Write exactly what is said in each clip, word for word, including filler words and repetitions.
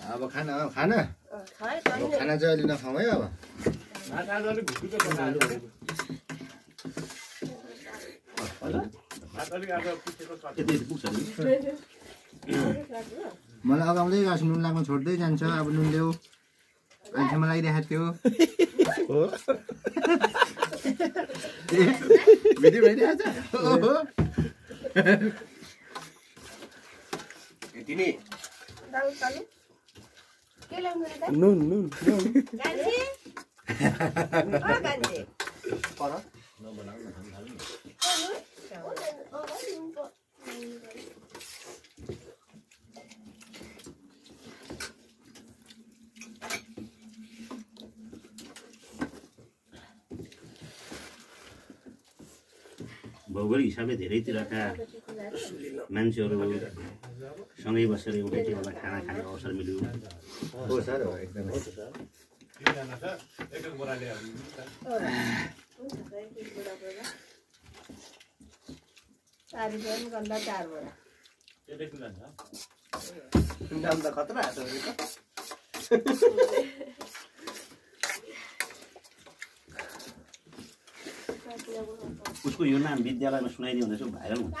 अब खाना खाना अब खाना चाहिँ अलि नखाउँ है अब मलाई अगाउँदै गएको नुन लाग्नु छोड्दै जान्छ अब नुन ल्याऊ अहिलेसम्म लागिरहेको थियो भिडियो भइरहेछ तिमी नुन नुन भौगोलिक हिसाबले धेरैतिरका मान्छेहरू सँगै बसेर एउटै टेबलमा खाना खाने अवसर मिल्यो हो सर हो एकदमै नाम त खतरा उसको यो नाम विद्यालयमा सुनाइदियो भने चाहिँ भाइरल हुन्छ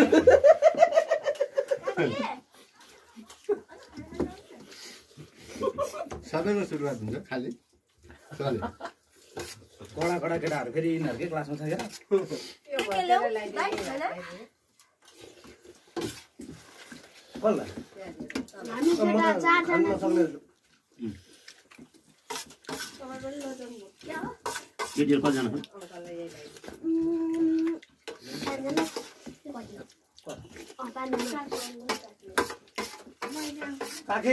सबैको सुरुवात हुन्छ खाली चले कडा कडा केटाहरू फेरि यिनीहरूकै क्लासमा छ क्या केटीहरू कतिजना काकी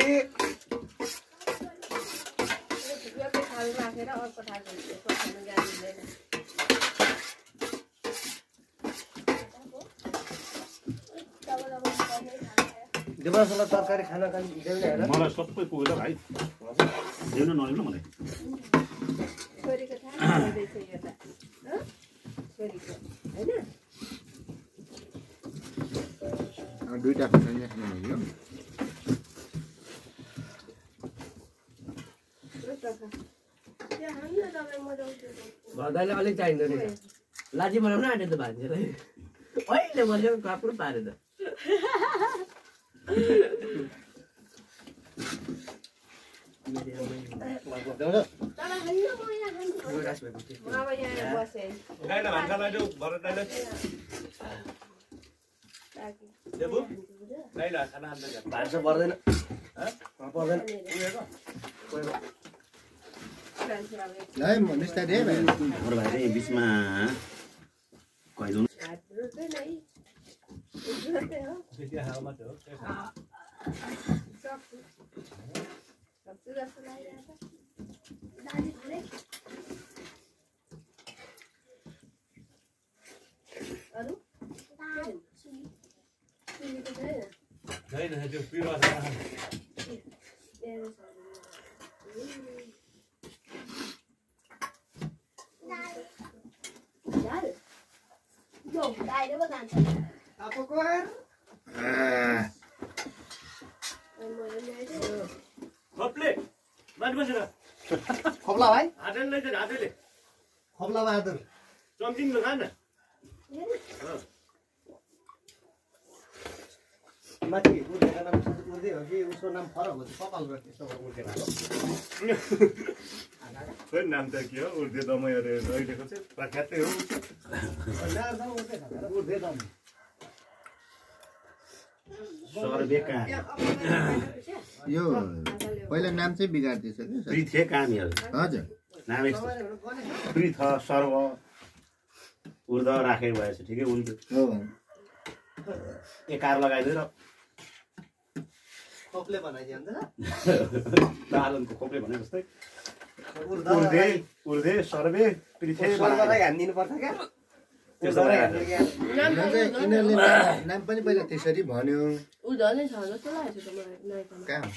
देवरासलाई तरकारी खाना खाने मलाई सबै पुग्यो भाइ देऊ न नलिनु मलाई दुईटा खुर्सानी खानु मिल्यो घरदाइलाई अलिक चाहिँदो रहेछ लाजी बनाउन आँट्यो त भान्जेलाई अहिले मैले कापुर पारे त भान्सा पर्दैन पर्दैन ल निस्तारी है भाइ हाम्रो भाइ चाहिँ बिचमा कहिलेौँ खप्ला भाइ खप्ला बहादुर माथि उर्देको नाम उर्दै हो कि उसको नाम फरक हो कपाल र त्यस्तो उर्देको खोइ नाम त के हो उर्दे दमैहरू अहिलेको चाहिँ प्रख्यातै हो उर्दे दम सर्वेका यो पहिला नाम चाहिँ बिगार्दैछ कि पृथे कामीहरू हजुर नाम यस्तो पृथ सर्व उर्द राखेको भएछ ठिकै हुन्थ्यो हो एकार लगाइदिएर खोप्ले बनाइदियो अन्त दालनको खोप्ले भने जस्तै उर्दे उर्दे सर्वे पृथे सर्वलाई हान्दिनु पर्छ क्या यिनीहरूले नाम पनि पहिला त्यसरी भन्यो कहाँ हुन्छ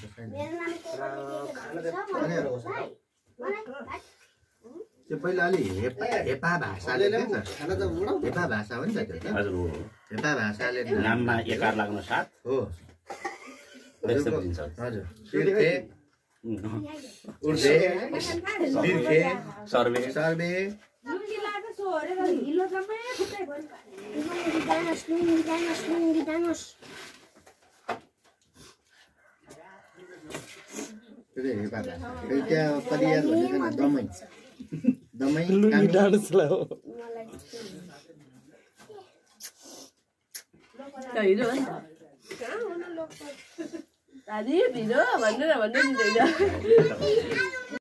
त्यो पहिला अलि हेपा हेपा भाषाले हेपा भाषा हो नि त त्यो हजुर हो हेपा भाषाले नाममा एकार लाग्न साथ हो व्यस्त दिन्छ हजुर तीर्थे उर्थे बिर्खे सर्वे सर्वे त्यहाँ परियार भनेको न दमै दमै हिजो हो नि त दादी भिडियो भन्नु न भन्नु नि